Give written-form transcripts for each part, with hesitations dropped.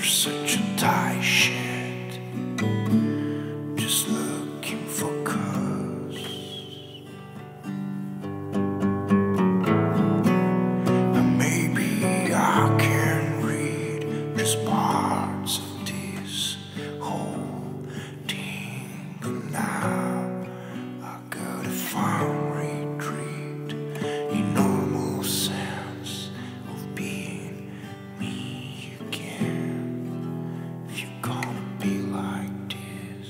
such a tight shit, just looking for cause. And maybe I can read just parts of this whole thing, but now I gotta find retreat in normal sense of being me again. If you're gonna be like this,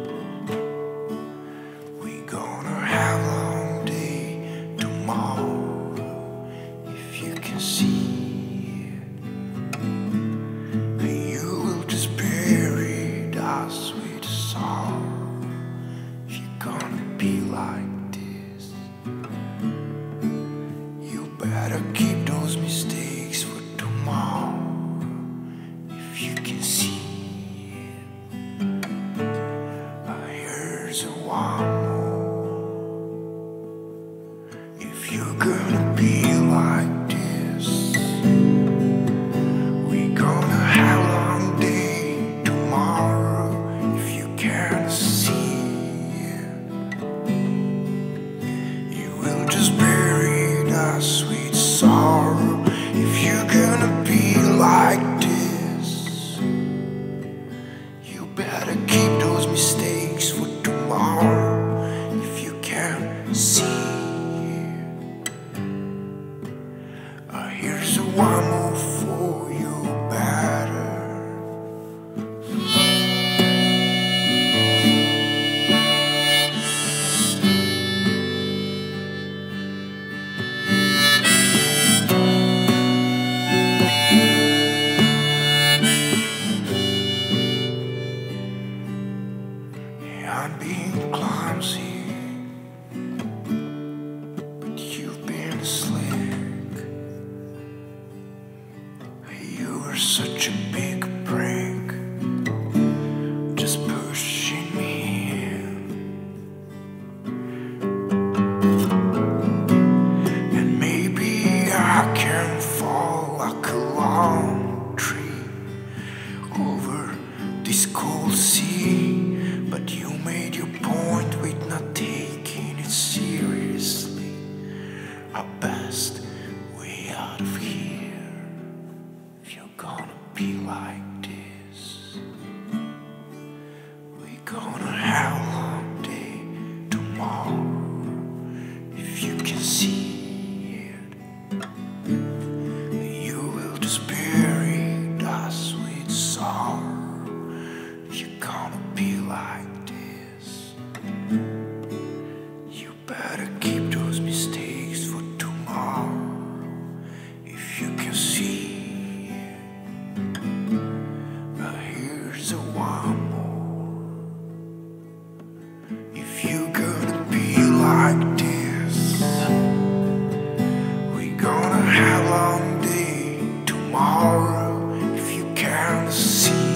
we gonna have a long day tomorrow. If you can see it, and you will just bury us with sorrow. If you're gonna be like this, you better keep those mistakes for tomorrow. If you can see it, here's a one more. If you're gonna be like this, we gonna have a long day tomorrow. If you can't see it, you will just bury us with sorrow. If you're gonna be like this, you better keep those mistakes for tomorrow. If you can't see it, here's a one more for you better. I'm being clumsy, but you've been slick. You were such a big prank, just pushing me in. And maybe I can fall like a long tree over this cold sea. But you made your point with not taking it seriously. Our best way out of here. If you're gonna be like this, we gonna have a long day tomorrow. If you can see it, you will just bury us with sorrow. If you're gonna be like this, you better keep those mistakes for tomorrow. If you can see it, here's a one more. If you're gonna be like this, we gonna have a long day tomorrow. If you can't see